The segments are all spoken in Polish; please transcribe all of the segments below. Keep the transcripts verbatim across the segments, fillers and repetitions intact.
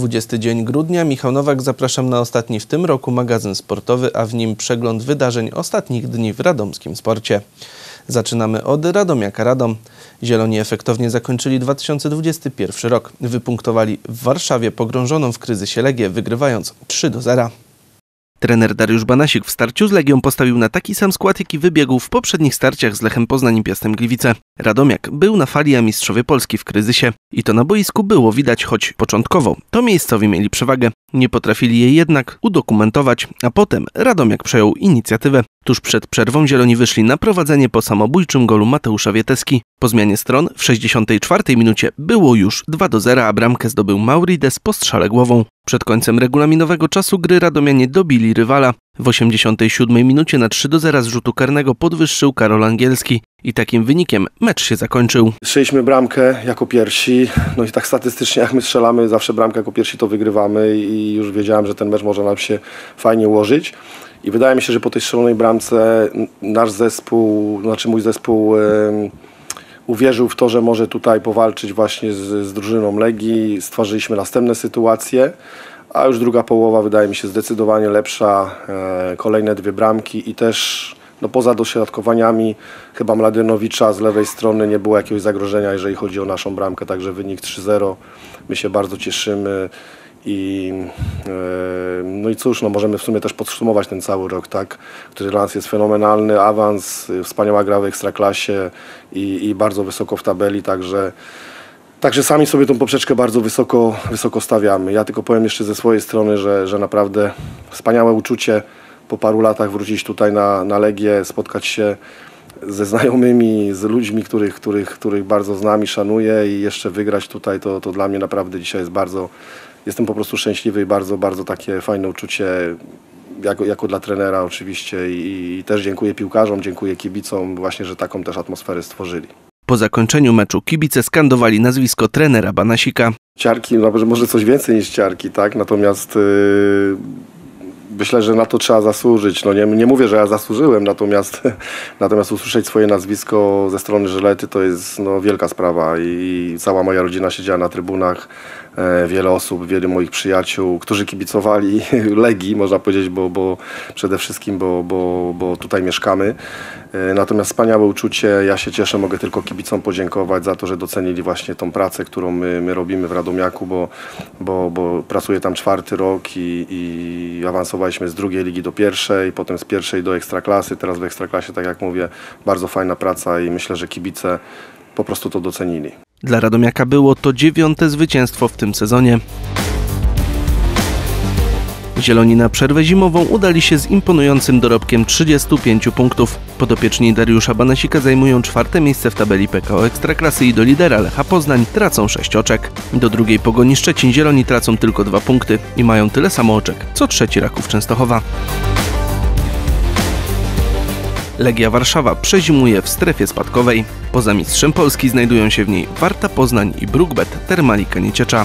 dwudziesty dzień grudnia. Michał Nowak, zapraszam na ostatni w tym roku magazyn sportowy, a w nim przegląd wydarzeń ostatnich dni w radomskim sporcie. Zaczynamy od Radomiaka Radom. Zieloni efektownie zakończyli dwa tysiące dwudziesty pierwszy rok. Wypunktowali w Warszawie pogrążoną w kryzysie Legię, wygrywając trzy do zera. Trener Dariusz Banasik w starciu z Legią postawił na taki sam skład, jaki wybiegł w poprzednich starciach z Lechem Poznań i Piastem Gliwice. Radomiak był na fali, a mistrzowie Polski w kryzysie. I to na boisku było widać, choć początkowo to miejscowi mieli przewagę. Nie potrafili jej jednak udokumentować, a potem Radomiak przejął inicjatywę. Tuż przed przerwą zieloni wyszli na prowadzenie po samobójczym golu Mateusza Wieteski. Po zmianie stron w sześćdziesiątej czwartej minucie było już dwa do zera, a bramkę zdobył Maurides po strzale głową. Przed końcem regulaminowego czasu gry radomianie dobili rywala. W osiemdziesiątej siódmej minucie na trzy do zera z rzutu karnego podwyższył Karol Angielski. I takim wynikiem mecz się zakończył. Strzeliśmy bramkę jako pierwsi, no i tak statystycznie jak my strzelamy zawsze bramkę jako pierwsi, to wygrywamy i już wiedziałem, że ten mecz może nam się fajnie ułożyć. I wydaje mi się, że po tej strzelonej bramce nasz zespół, znaczy mój zespół um, uwierzył w to, że może tutaj powalczyć właśnie z, z drużyną Legii. Stworzyliśmy następne sytuacje, a już druga połowa wydaje mi się zdecydowanie lepsza. E, kolejne dwie bramki i też no, poza dośrodkowaniami chyba Mladenowicza z lewej strony nie było jakiegoś zagrożenia, jeżeli chodzi o naszą bramkę. Także wynik trzy zero. My się bardzo cieszymy. I, yy, no i cóż, no możemy w sumie też podsumować ten cały rok, tak, który dla nas jest fenomenalny, awans, wspaniała gra w Ekstraklasie i, i bardzo wysoko w tabeli, także, także sami sobie tą poprzeczkę bardzo wysoko, wysoko stawiamy. Ja tylko powiem jeszcze ze swojej strony, że, że naprawdę wspaniałe uczucie po paru latach wrócić tutaj na, na Legię, spotkać się ze znajomymi, z ludźmi, których, których, których bardzo znam i szanuję i jeszcze wygrać tutaj, to, to dla mnie naprawdę dzisiaj jest bardzo... Jestem po prostu szczęśliwy i bardzo, bardzo takie fajne uczucie, jako, jako dla trenera oczywiście i, i też dziękuję piłkarzom, dziękuję kibicom właśnie, że taką też atmosferę stworzyli. Po zakończeniu meczu kibice skandowali nazwisko trenera Banasika. Ciarki, no może coś więcej niż ciarki, tak, natomiast yy, myślę, że na to trzeba zasłużyć. No nie, nie mówię, że ja zasłużyłem, natomiast, natomiast usłyszeć swoje nazwisko ze strony Żylety to jest no, wielka sprawa i cała moja rodzina siedziała na trybunach. Wiele osób, wielu moich przyjaciół, którzy kibicowali Legii, można powiedzieć, bo, bo przede wszystkim, bo, bo, bo tutaj mieszkamy. Natomiast wspaniałe uczucie, ja się cieszę, mogę tylko kibicom podziękować za to, że docenili właśnie tą pracę, którą my, my robimy w Radomiaku, bo, bo, bo pracuję tam czwarty rok i, i awansowaliśmy z drugiej ligi do pierwszej, potem z pierwszej do Ekstraklasy, teraz w Ekstraklasie, tak jak mówię, bardzo fajna praca i myślę, że kibice po prostu to docenili. Dla Radomiaka było to dziewiąte zwycięstwo w tym sezonie. Zieloni na przerwę zimową udali się z imponującym dorobkiem trzydziestu pięciu punktów. Podopieczni Dariusza Banasika zajmują czwarte miejsce w tabeli P K O Ekstraklasy i do lidera Lecha Poznań tracą sześć oczek. Do drugiej Pogoni Szczecin zieloni tracą tylko dwa punkty i mają tyle samo oczek, co trzeci Raków Częstochowa. Legia Warszawa przezimuje w strefie spadkowej. Poza mistrzem Polski znajdują się w niej Warta Poznań i Brukbet Termalika Nieciecza.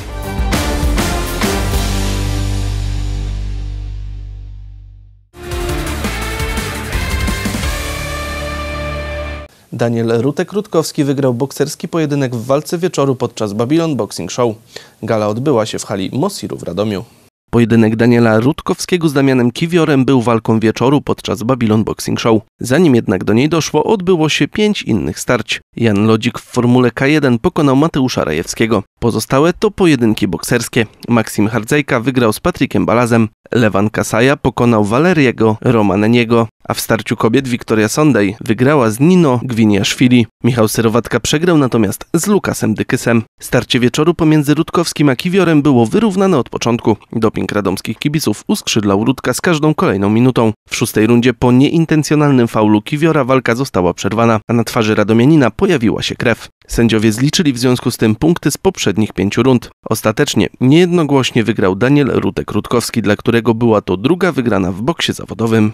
Daniel Rutek-Rutkowski wygrał bokserski pojedynek w walce wieczoru podczas Babylon Boxing Show. Gala odbyła się w hali Mosiru w Radomiu. Pojedynek Daniela Rutkowskiego z Damianem Kiwiorem był walką wieczoru podczas Babylon Boxing Show. Zanim jednak do niej doszło, odbyło się pięć innych starć. Jan Lodzik w formule K jeden pokonał Mateusza Rajewskiego. Pozostałe to pojedynki bokserskie. Maksim Hardzejka wygrał z Patrykiem Balazem. Lewan Kasaja pokonał Waleriego Romaneniego, a w starciu kobiet Wiktoria Sondej wygrała z Nino Gwiniaszwili. Michał Syrowatka przegrał natomiast z Lukasem Dykysem. Starcie wieczoru pomiędzy Rutkowskim a Kiwiorem było wyrównane od początku. Doping radomskich kibiców uskrzydlał Rutka z każdą kolejną minutą. W szóstej rundzie po nieintencjonalnym faulu Kiwiora walka została przerwana, a na twarzy radomianina pojawiła się krew. Sędziowie zliczyli w związku z tym punkty z poprzednich pięciu rund. Ostatecznie niejednogłośnie wygrał Daniel Rutek-Rutkowski, dla którego była to druga wygrana w boksie zawodowym.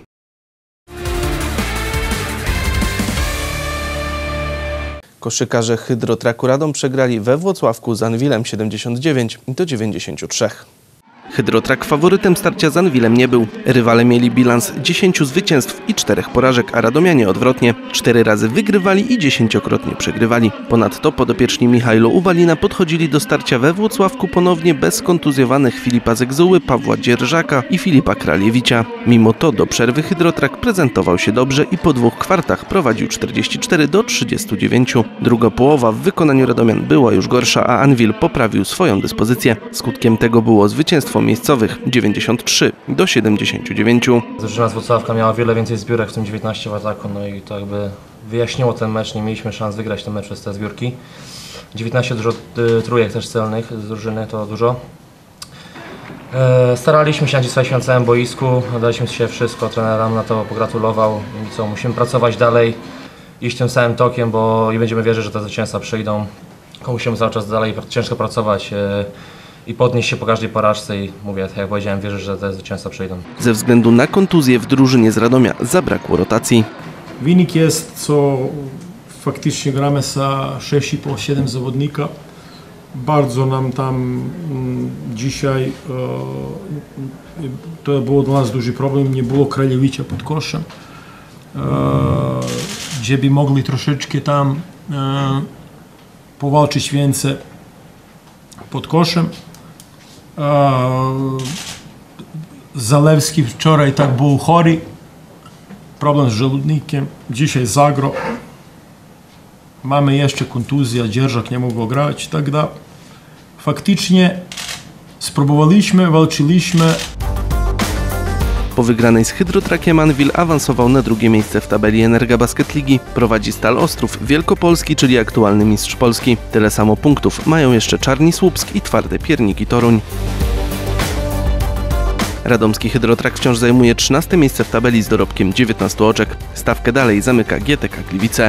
Koszykarze Hydrotraku Radom przegrali we Włocławku z Anwilem siedemdziesiąt dziewięć do dziewięćdziesięciu trzech. Hydrotrak faworytem starcia z Anwilem nie był. Rywale mieli bilans dziesięciu zwycięstw i czterech porażek, a radomianie odwrotnie. Cztery razy wygrywali i dziesięciokrotnie przegrywali. Ponadto podopieczni Michajlo Uwalina podchodzili do starcia we Włocławku ponownie bez kontuzjowanych Filipa Zegzuły, Pawła Dzierżaka i Filipa Kraliewicza. Mimo to do przerwy Hydrotrak prezentował się dobrze i po dwóch kwartach prowadził czterdzieści cztery do trzydziestu dziewięciu. Druga połowa w wykonaniu radomian była już gorsza, a Anwil poprawił swoją dyspozycję. Skutkiem tego było zwycięstwo miejscowych dziewięćdziesiąt trzy do siedemdziesięciu dziewięciu. Drużyna z Włocławka miała wiele więcej zbiórek, w tym dziewiętnaście w ataku, no i to jakby wyjaśniło ten mecz, nie mieliśmy szans wygrać ten mecz przez te zbiórki. dziewiętnaście dużo y, trójek też celnych z drużyny, to dużo. E, staraliśmy się na całym boisku, daliśmy się wszystko, trener nam na to pogratulował i co, musimy pracować dalej, iść tym samym tokiem, bo i będziemy wierzyć, że te zwycięstwa przyjdą. Musimy cały czas dalej ciężko pracować e, i podnieść się po każdej porażce i mówię, tak jak powiedziałem, wierzę, że te zwycięstwa przyjdą. Ze względu na kontuzję w drużynie z Radomia zabrakło rotacji. Wynik jest, co faktycznie gramy za sześć i pół siedem zawodnika. Bardzo nam tam mm, dzisiaj e, to było dla nas duży problem, nie było Kraliewicza pod koszem, e, gdzie by mogli troszeczkę tam e, powalczyć więcej pod koszem. E, Zalewski wczoraj tak był chory, problem z żołudnikiem, dzisiaj zagrał. Mamy jeszcze kontuzję, Dzierżak nie mógł grać i tak dalej. Faktycznie spróbowaliśmy, walczyliśmy. Po wygranej z Hydrotrakiem Anwil awansował na drugie miejsce w tabeli Energa Basket Ligi. Prowadzi Stal Ostrów Wielkopolski, czyli aktualny mistrz Polski. Tyle samo punktów mają jeszcze Czarni Słupsk i Twarde Pierniki Toruń. Radomski Hydrotrak wciąż zajmuje trzynaste miejsce w tabeli z dorobkiem dziewiętnastu oczek. Stawkę dalej zamyka G T K Gliwice.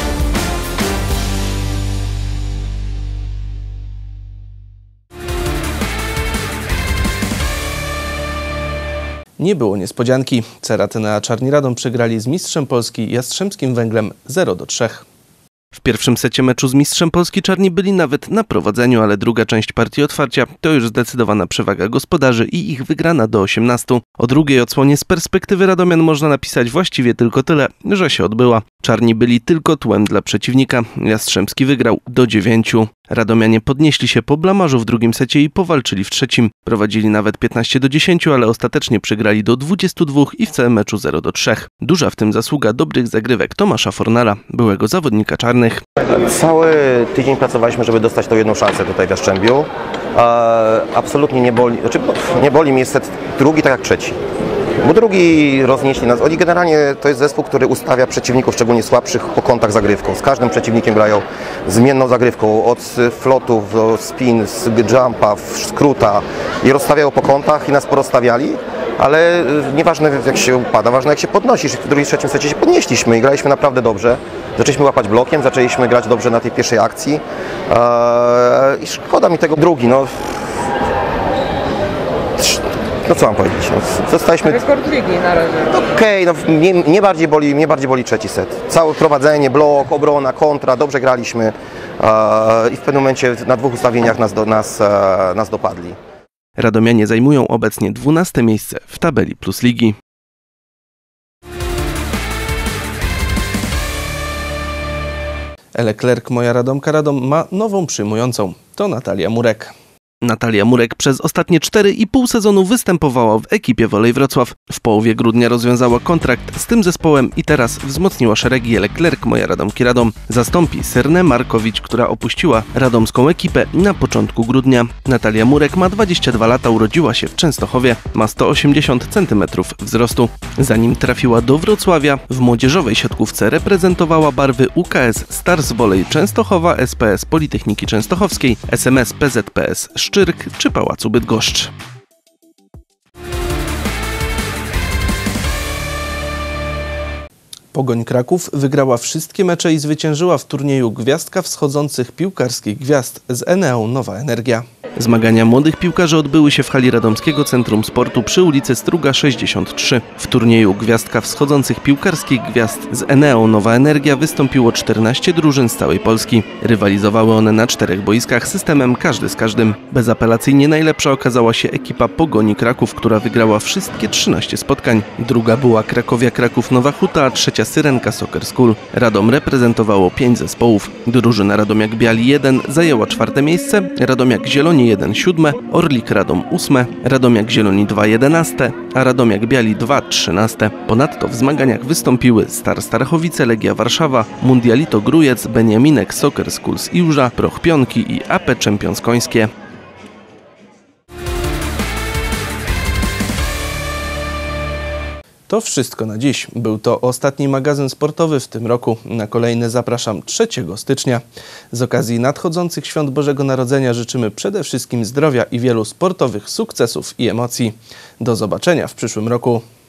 Nie było niespodzianki. Ceratyna Czarni Radom przegrali z mistrzem Polski Jastrzębskim Węglem zero do trzech. W pierwszym secie meczu z mistrzem Polski Czarni byli nawet na prowadzeniu, ale druga część partii otwarcia to już zdecydowana przewaga gospodarzy i ich wygrana do osiemnastu. O drugiej odsłonie z perspektywy Radomian można napisać właściwie tylko tyle, że się odbyła. Czarni byli tylko tłem dla przeciwnika. Jastrzębski wygrał do dziewięciu. Radomianie podnieśli się po blamarzu w drugim secie i powalczyli w trzecim. Prowadzili nawet piętnaście do dziesięciu, ale ostatecznie przegrali do dwudziestu dwóch i w całym meczu zero do trzech. Duża w tym zasługa dobrych zagrywek Tomasza Fornala, byłego zawodnika czarnych. Cały tydzień pracowaliśmy, żeby dostać tą jedną szansę tutaj w Jastrzębiu. Absolutnie nie boli, znaczy nie boli mnie set drugi tak jak trzeci. Bo drugi roznieśli nas. Oni generalnie to jest zespół, który ustawia przeciwników, szczególnie słabszych, po kątach zagrywką. Z każdym przeciwnikiem grają zmienną zagrywką, od flotów do spin, z jumpa, skróta i rozstawiają po kątach i nas porozstawiali. Ale nieważne jak się upada, ważne jak się podnosisz. W drugim, trzecim secie się podnieśliśmy i graliśmy naprawdę dobrze. Zaczęliśmy łapać blokiem, zaczęliśmy grać dobrze na tej pierwszej akcji. Eee, I szkoda mi tego drugi. No. No co mam powiedzieć? No, zostaliśmy... Rekord ligi na razie. Okej, okay, no, mnie, mnie, bardziej boli, mnie bardziej boli trzeci set. Całe prowadzenie, blok, obrona, kontra, dobrze graliśmy e, i w pewnym momencie na dwóch ustawieniach nas, do, nas, e, nas dopadli. Radomianie zajmują obecnie dwunaste miejsce w tabeli Plus Ligi. Leclerc, moja Radomka Radom ma nową przyjmującą. To Natalia Murek. Natalia Murek przez ostatnie cztery i pół sezonu występowała w ekipie Wolej Wrocław. W połowie grudnia rozwiązała kontrakt z tym zespołem i teraz wzmocniła szeregi Leclerc, moja Radomki Radom. Zastąpi Sernę Markowicz, która opuściła radomską ekipę na początku grudnia. Natalia Murek ma dwadzieścia dwa lata, urodziła się w Częstochowie, ma sto osiemdziesiąt centymetrów wzrostu. Zanim trafiła do Wrocławia, w młodzieżowej siatkówce reprezentowała barwy U K S Stars Volley Częstochowa, S P S Politechniki Częstochowskiej, S M S P Z P S Szczyrk czy Pałacu Bydgoszcz. Pogoń Kraków wygrała wszystkie mecze i zwyciężyła w turnieju Gwiazdka Wschodzących Piłkarskich Gwiazd z Eneą Nowa Energia. Zmagania młodych piłkarzy odbyły się w hali Radomskiego Centrum Sportu przy ulicy Struga sześćdziesiąt trzy. W turnieju Gwiazdka Wschodzących Piłkarskich Gwiazd z Eneą Nowa Energia wystąpiło czternaście drużyn z całej Polski. Rywalizowały one na czterech boiskach systemem każdy z każdym. Bezapelacyjnie najlepsza okazała się ekipa Pogoni Kraków, która wygrała wszystkie trzynaście spotkań. Druga była Krakowia Kraków Nowa Huta, a trzecia Syrenka Soccer School. Radom reprezentowało pięć zespołów. Drużyna Radomiak Biali jeden zajęła czwarte miejsce, Radomiak Zieloni jeden siódme, Orlik Radom ósme, Radomiak Zieloni dwa jedenaste, a Radomiak Biali dwa trzynaste. Ponadto w zmaganiach wystąpiły Star Starachowice, Legia Warszawa, Mundialito Grójec, Beniaminek Soccer School z Iłża, Proch Pionki i A P Champions Końskie. To wszystko na dziś. Był to ostatni magazyn sportowy w tym roku. Na kolejny zapraszam trzeciego stycznia. Z okazji nadchodzących świąt Bożego Narodzenia życzymy przede wszystkim zdrowia i wielu sportowych sukcesów i emocji. Do zobaczenia w przyszłym roku.